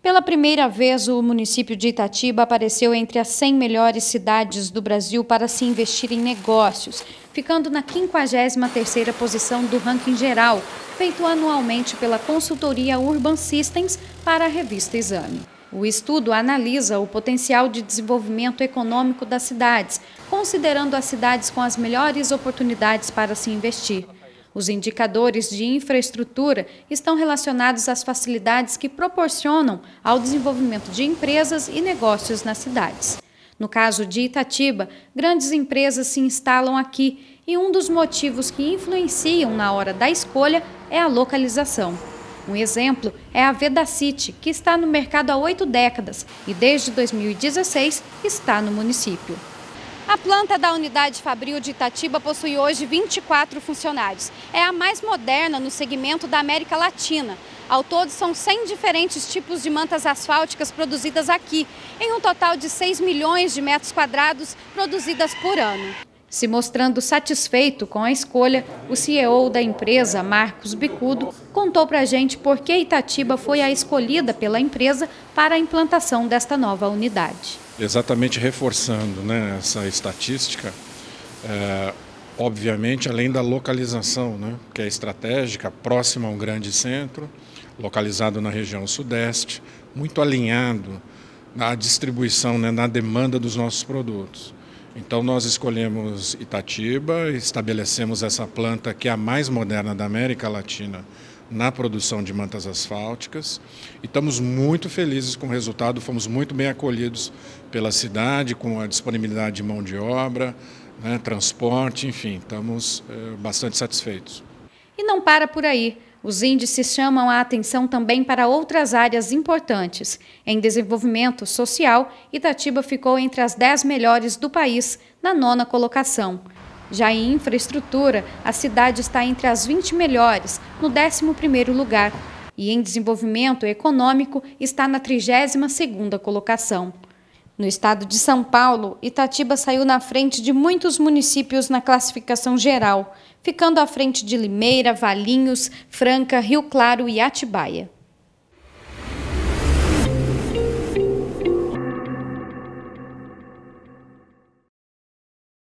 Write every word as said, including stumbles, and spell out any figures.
Pela primeira vez, o município de Itatiba apareceu entre as cem melhores cidades do Brasil para se investir em negócios, ficando na quinquagésima terceira posição do ranking geral, feito anualmente pela consultoria Urban Systems para a revista Exame. O estudo analisa o potencial de desenvolvimento econômico das cidades, considerando as cidades com as melhores oportunidades para se investir. Os indicadores de infraestrutura estão relacionados às facilidades que proporcionam ao desenvolvimento de empresas e negócios nas cidades. No caso de Itatiba, grandes empresas se instalam aqui e um dos motivos que influenciam na hora da escolha é a localização. Um exemplo é a Vedacity, que está no mercado há oito décadas e desde dois mil e dezesseis está no município. A planta da unidade Fabril de Itatiba possui hoje vinte e quatro funcionários. É a mais moderna no segmento da América Latina. Ao todo, são cem diferentes tipos de mantas asfálticas produzidas aqui, em um total de seis milhões de metros quadrados produzidas por ano. Se mostrando satisfeito com a escolha, o C E O da empresa, Marcos Bicudo, contou para a gente por que Itatiba foi a escolhida pela empresa para a implantação desta nova unidade. Exatamente reforçando, né, essa estatística, é, obviamente além da localização, né, que é estratégica, próxima a um grande centro, localizado na região sudeste, muito alinhado na distribuição, né, na demanda dos nossos produtos. Então nós escolhemos Itatiba, estabelecemos essa planta que é a mais moderna da América Latina na produção de mantas asfálticas e estamos muito felizes com o resultado, fomos muito bem acolhidos pela cidade, com a disponibilidade de mão de obra, né, transporte, enfim, estamos é, bastante satisfeitos. E não para por aí. Os índices chamam a atenção também para outras áreas importantes. Em desenvolvimento social, Itatiba ficou entre as dez melhores do país, na nona colocação. Já em infraestrutura, a cidade está entre as vinte melhores, no décimo primeiro lugar. E em desenvolvimento econômico, está na trigésima segunda colocação. No estado de São Paulo, Itatiba saiu na frente de muitos municípios na classificação geral, ficando à frente de Limeira, Valinhos, Franca, Rio Claro e Atibaia.